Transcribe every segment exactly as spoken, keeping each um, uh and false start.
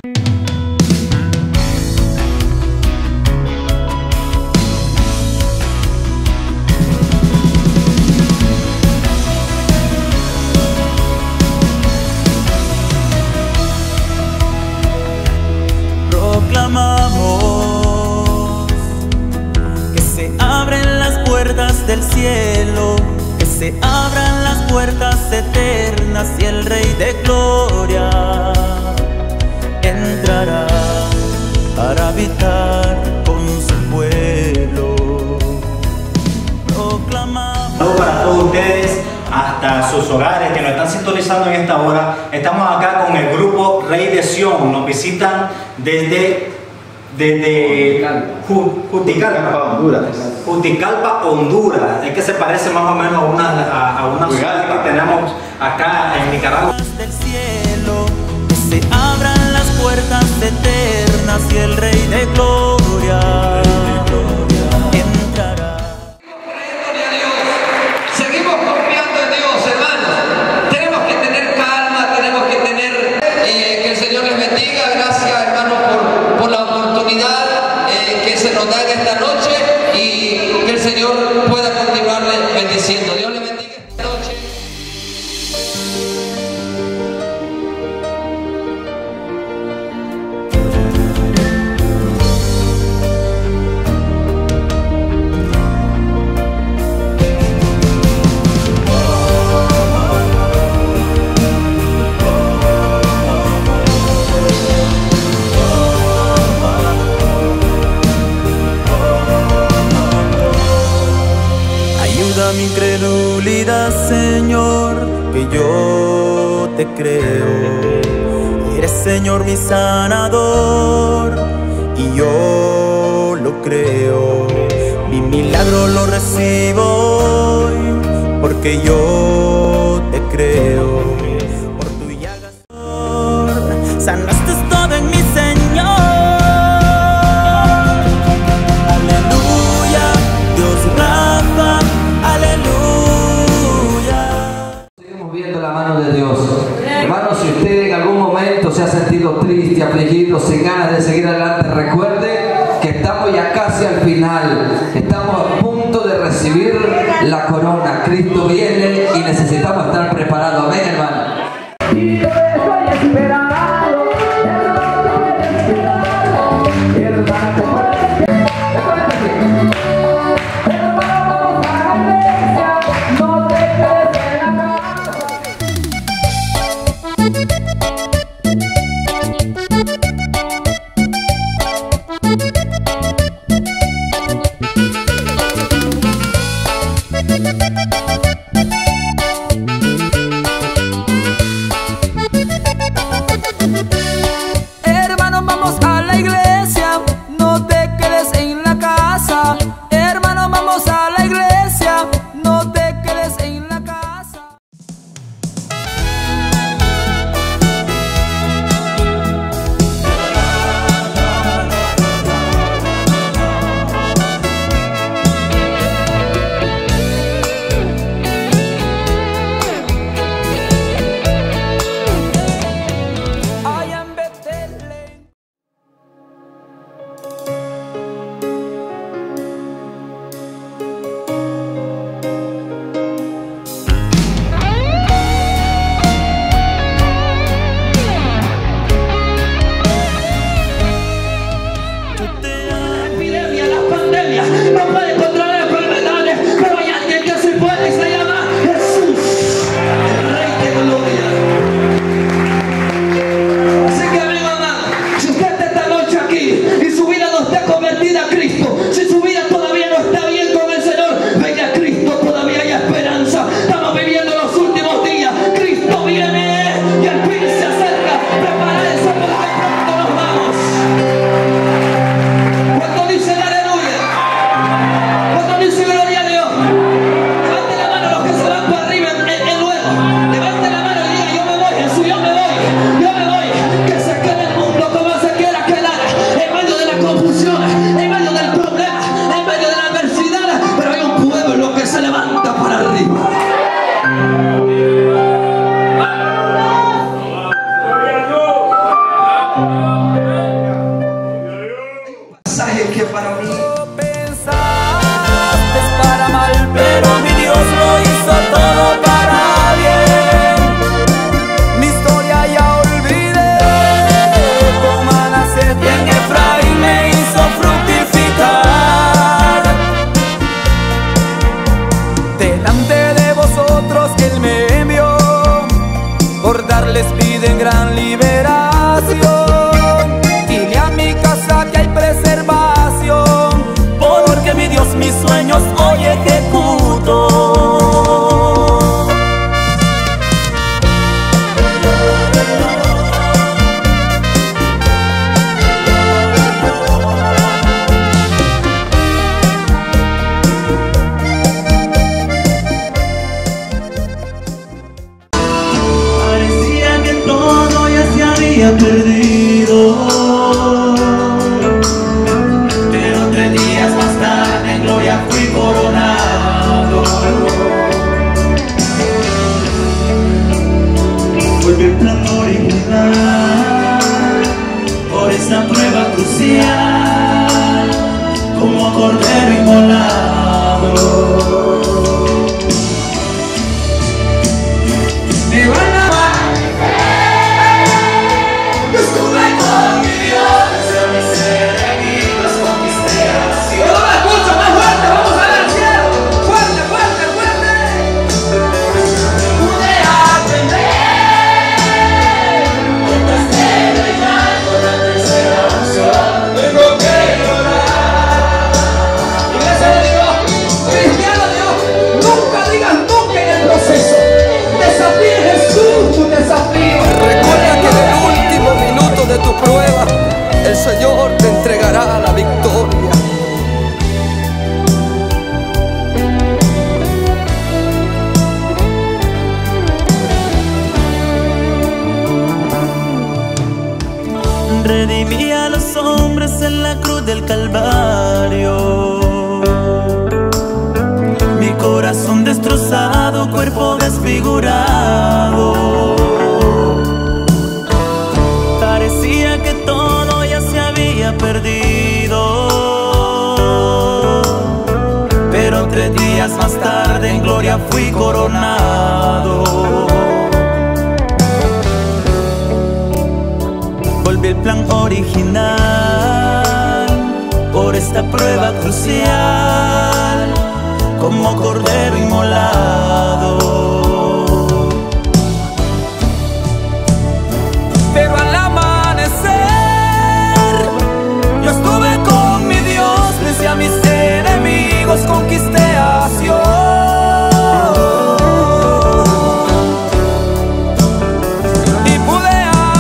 Proclamamos que se abren las puertas del cielo, que se abran las puertas eternas y el Rey de Gloria entrará para habitar con su pueblo. Proclamamos. Saludos para todos ustedes hasta sus hogares que nos están sintonizando en esta hora. Estamos acá con el grupo Rey de Sion. Nos visitan desde desde Juticalpa, Honduras. Juticalpa, Honduras. Es que se parece más o menos a una, a, a una ciudad que tenemos acá en Nicaragua. Del cielo, que se abran las puertas eternas y el Rey de Gloria entrará. Seguimos confiando en Dios, hermanos. Tenemos que tener calma, tenemos que tener eh, que el Señor les bendiga. Gracias, hermanos, por, por la oportunidad eh, que se nos da en esta noche y que el Señor pueda continuarle bendiciendo. Dios les bendiga esta noche. Ayuda mi incredulidad, Señor, que yo te creo. Eres, Señor, mi sanador y yo lo creo. Mi milagro lo recibo hoy porque yo te creo. Por tu llaga, Señor, sanaste todo en mi Señor. Aleluya, Dios Rafa. Seguimos viendo la mano de Dios. Hermanos, si usted en algún momento se ha sentido triste, afligido, sin ganas de seguir adelante, recuerde que estamos ya casi al final. Estamos a punto de recibir la corona. Cristo viene y necesitamos estar preparados. Amén, hermano. Y yo estoy esperando, hermano, esperando, hermano. Thank you. crucial, como cordero inmolado. Me van a yo estuve con mi Dios, a mis enemigos conquisté así. ¡No me escucho! ¡Más fuerte! ¡Vamos a ver al cielo! ¡Fuerte, fuerte, fuerte! Pude aprender mientras te reinar con la tercera unción. Tengo que llorar. Iglesia de Dios, cristiano de Dios, nunca digas nunca en el proceso. Desafíe Jesús tu desafío. Recuerda que en el último minuto de tu prueba, el Señor te entregará la victoria. Redimí a los hombres en la cruz del Calvario. Mi corazón destrozado, cuerpo desfigurado. Parecía que todo ya se había perdido, pero tres días más tarde en gloria fui coronado. Volví al plan original por esta prueba crucial, como cordero inmolado. Pero al amanecer yo estuve con mi Dios, vencí a mis enemigos, conquisté a Sion. Y pude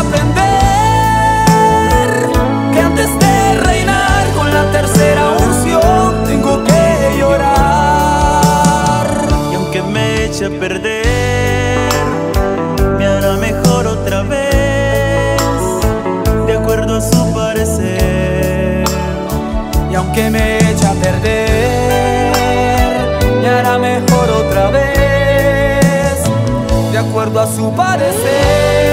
aprender que antes de reinar con la tercera unción tengo que llorar. Y aunque me eche a perder, me hará mejor otra vez, de acuerdo a su parecer. Y aunque me eche a perder, me hará mejor otra vez, de acuerdo a su parecer.